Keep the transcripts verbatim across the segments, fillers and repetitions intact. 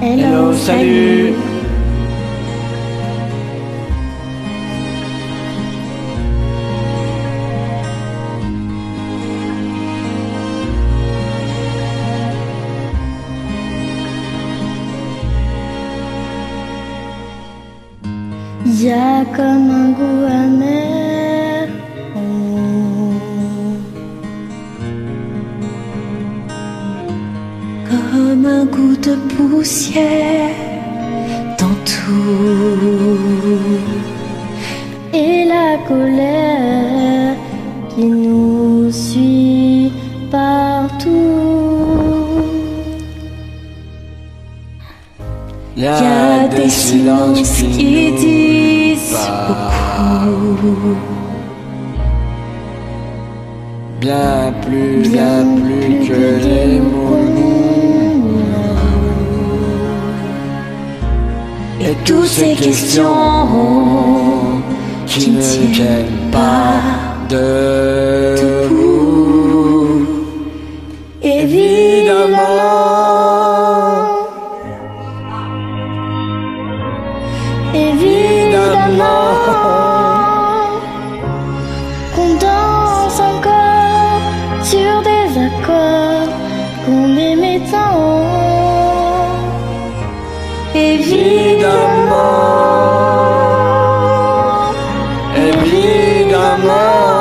Hello, salut. Y a comme un goût amer, oh. Comme un goût de poussière dans tout, et la colère qui nous suit partout. Y a des silences qui disent beaucoup, bien plus, bien plus que les mots. Et toutes ces questions qui ne viennent pas de vous. Évidemment, Évidemment, qu'on danse encore sur des accords qu'on aimait tant. évidemment, évidemment,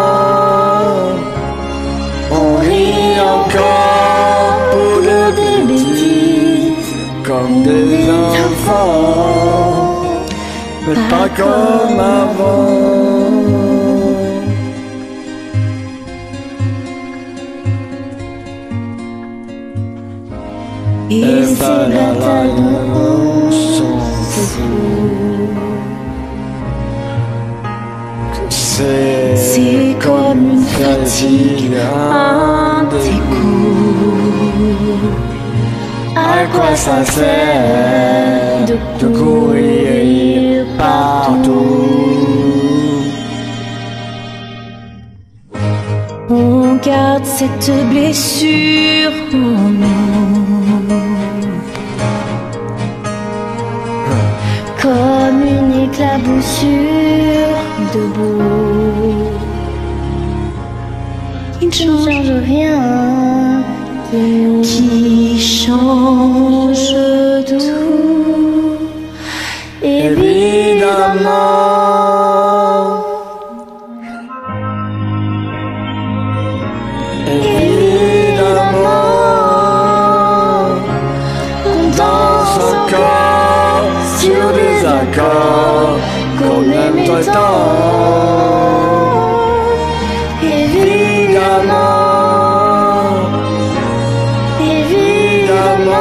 on rit encore pour de bêtises comme des enfants, mais pas comme avant. Et ces batailles on s'en fout. C'est comme une fatigue, un dégoût. À quoi ça sert de courir partout? on garde cette blessure en nous, comme une éclaboussure de boue qui ne qui ne change rien, qui nous qui change tout. Évidemment, évidemment, on danse encore sur des accords qu'on aimait tant. Évidemment, évidemment,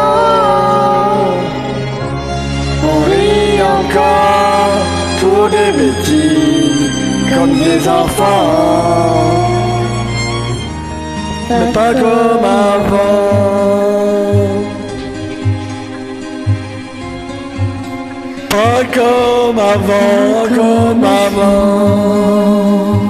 on rit encore pour des bêtises comme des enfants, mais pas comme avant. Pas comme avant, comme avant.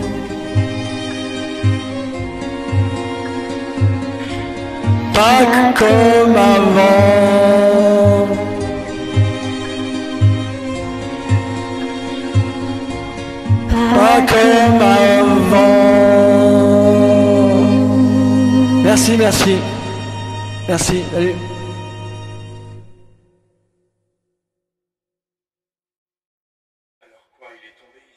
Pas comme avant. Pas comme avant. Merci, merci. Merci, salut. Alors quoi, il est tombé?